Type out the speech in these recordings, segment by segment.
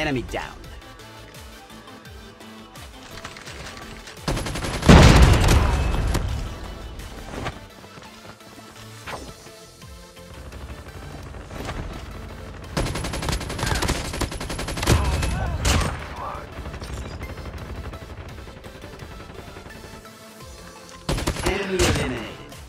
Enemy down. Enemy eliminated.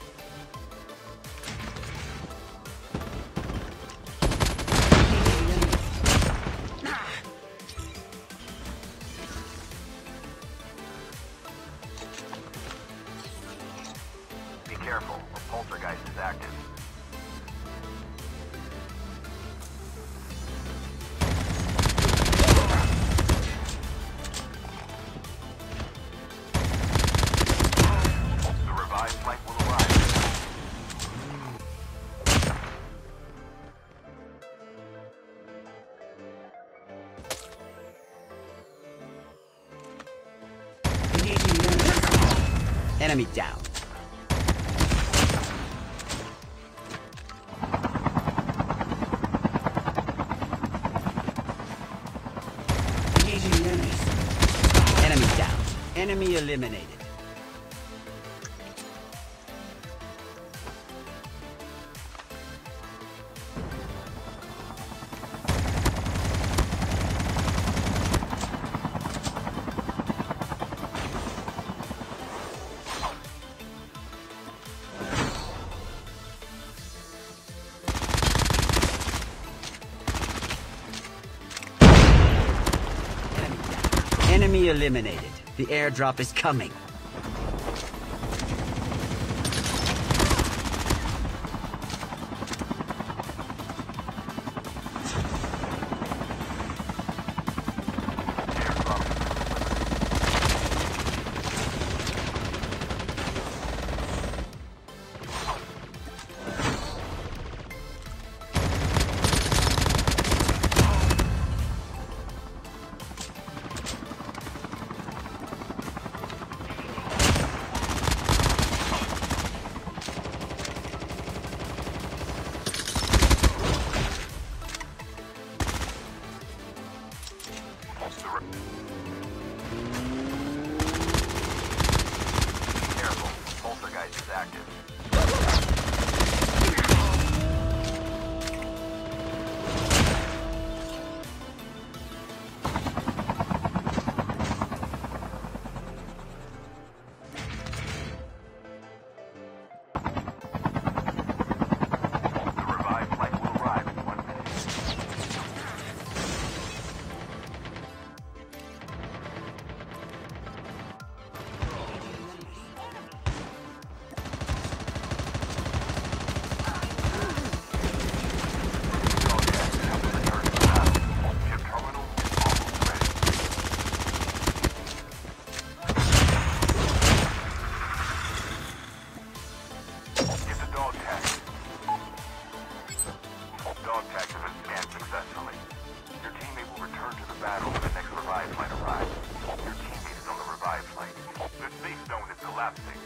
Be careful, a poltergeist is active. The revived flight will arrive. Enemy down. Enemy down. Enemy eliminated. Enemy eliminated. The airdrop is coming. Careful, poltergeist is active. The revived flight will arrive in 1 minute. Dog tags have been scanned successfully. Your teammate will return to the battle when the next revived flight arrives. Your teammate is on the revived flight. The safe zone is collapsing.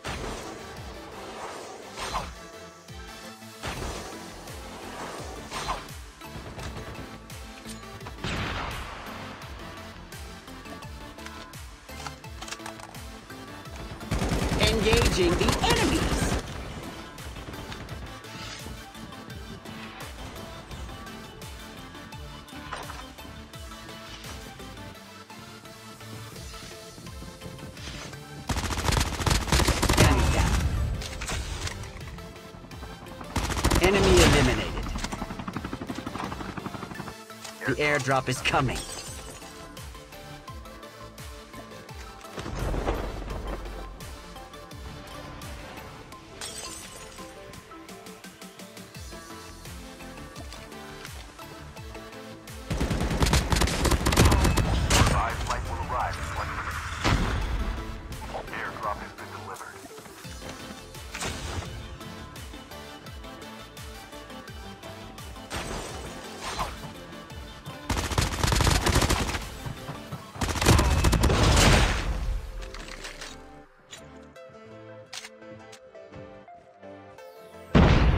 Engaging the enemies. Enemy down. Enemy eliminated. The airdrop is coming. Revived flight will arrive in 1 minute. Airdrop has been delivered.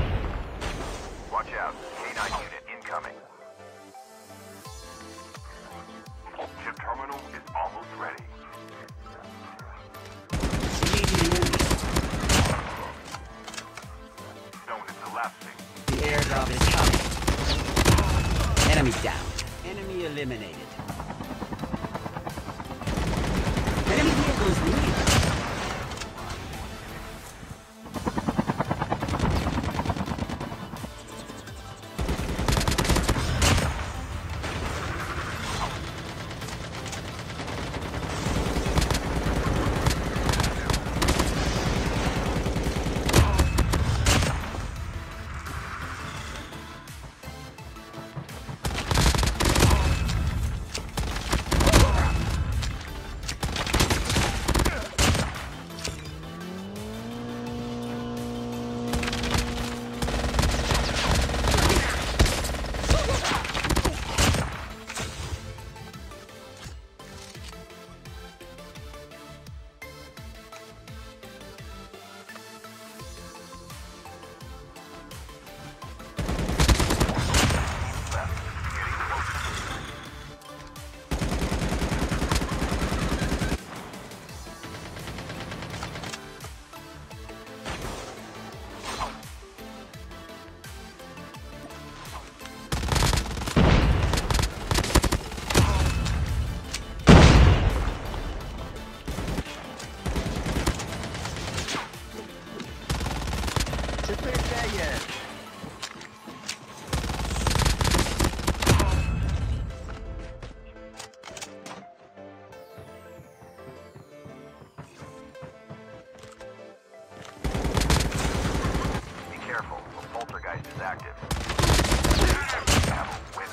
Watch out. K9 unit incoming. eliminated. Enemy vehicles near. Be careful, the poltergeist is active. Battle, win.